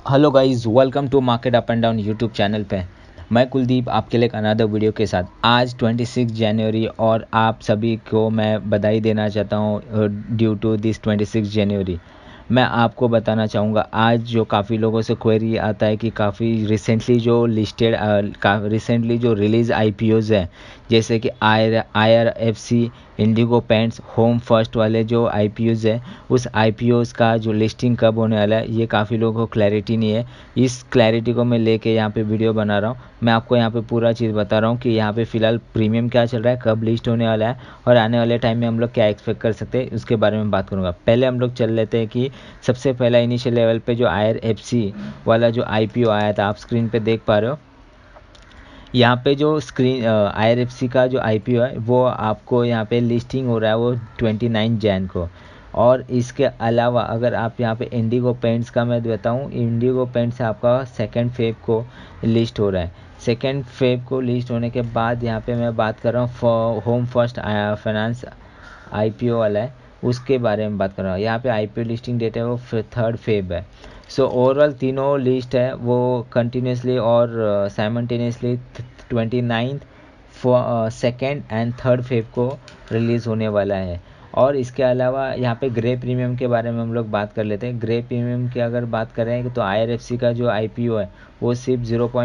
Hello guys, welcome to market up and down YouTube channel पे। मैं कुलदीप आपके लिए एक अनदर वीडियो के साथ। आज 26 जनवरी और आप सभी को मैं बधाई देना चाहता हूँ ड्यू टू दिस 26 जनवरी। मैं आपको बताना चाहूँगा आज जो काफ़ी लोगों से क्वेरी आता है कि काफ़ी रिसेंटली जो रिसेंटली जो रिलीज़ आईपीओज़ हैं, जैसे कि IRFC, Indigo Paints, Home First वाले जो आईपीओज़ हैं, उस आईपीओज़ का जो लिस्टिंग कब होने वाला है ये काफ़ी लोगों को क्लैरिटी नहीं है। इस क्लैरिटी को मैं लेके यहाँ पे वीडियो बना रहा हूँ। मैं आपको यहाँ पे पूरा चीज़ बता रहा हूँ कि यहाँ पे फ़िलहाल प्रीमियम क्या चल रहा है, कब लिस्ट होने वाला है और आने वाले टाइम में हम लोग क्या एक्सपेक्ट कर सकते हैं, उसके बारे में बात करूँगा। पहले हम लोग चल लेते हैं कि सबसे पहला इनिशियल लेवल पे जो IRFC वाला जो आईपीओ आया था, आप स्क्रीन पे देख पा रहे हो। यहाँ पे जो IRFC का जो आईपीओ है वो आपको यहाँ पे लिस्टिंग हो रहा है वो 29 जैन को। और इसके अलावा अगर आप यहाँ पे इंडिगो पेंट्स का मैं बताऊँ, इंडिगो पेंट्स आपका 2 फेब को लिस्ट हो रहा है। 2 फेब को लिस्ट होने के बाद यहाँ पे मैं बात कर रहा हूँ होम फर्स्ट फाइनेंस आईपीओ वाला है, उसके बारे में बात कर रहा हूँ। यहाँ पे आईपीओ लिस्टिंग डेट है वो 3 फेब है। सो ओवरऑल तीनों लिस्ट है वो कंटिन्यूसली और simultaneously 29th, 2nd and 3rd Feb को रिलीज़ होने वाला है। और इसके अलावा यहाँ पे ग्रे प्रीमियम के बारे में हम लोग बात कर लेते हैं। ग्रे प्रीमियम की अगर बात करें तो IRFC का जो आईपीओ है वो सिर्फ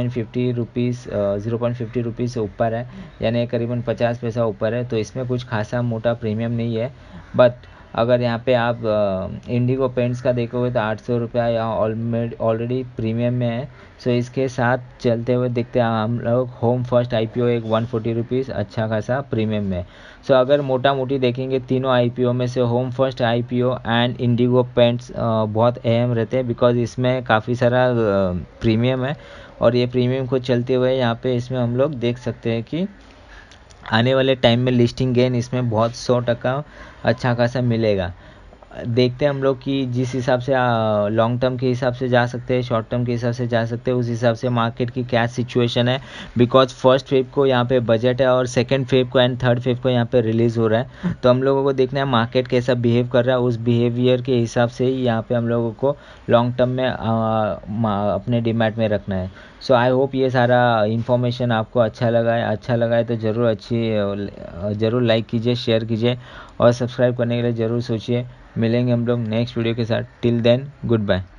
0.50 रुपीज़ से ऊपर है, यानी करीबन 50 पैसा ऊपर है। तो इसमें कुछ खासा मोटा प्रीमियम नहीं है। बट अगर यहाँ पे आप इंडिगो पेंट्स का देखोगे तो 800 रुपया यहाँ ऑलरेडी प्रीमियम में है। सो इसके साथ चलते हुए देखते हैं हम लोग होम फर्स्ट आईपीओ एक 140 रुपीज़ अच्छा खासा प्रीमियम में। सो अगर मोटा मोटी देखेंगे तीनों आईपीओ में से Home First IPO and Indigo Paints बहुत अहम रहते हैं, बिकॉज इसमें काफ़ी सारा प्रीमियम है। और ये प्रीमियम को चलते हुए यहाँ पे इसमें हम लोग देख सकते हैं कि आने वाले टाइम में लिस्टिंग गेन इसमें बहुत 100% अच्छा खासा मिलेगा। देखते हैं हम लोग कि जिस हिसाब से लॉन्ग टर्म के हिसाब से जा सकते हैं, शॉर्ट टर्म के हिसाब से जा सकते हैं, उस हिसाब से मार्केट की क्या सिचुएशन है। बिकॉज 1st फेब को यहाँ पे बजट है और 2nd फेब को एंड 3rd फेब को यहाँ पे रिलीज़ हो रहा है। तो हम लोगों को देखना है मार्केट कैसा बिहेव कर रहा है, उस बिहेवियर के हिसाब से ही यहाँ पे हम लोगों को लॉन्ग टर्म में अपने डीमैट में रखना है। सो आई होप ये सारा इन्फॉर्मेशन आपको अच्छा लगा है तो ज़रूर लाइक कीजिए, शेयर कीजिए और सब्सक्राइब करने के लिए ज़रूर सोचिए। मिलेंगे हम लोग नेक्स्ट वीडियो के साथ। Till then, good bye.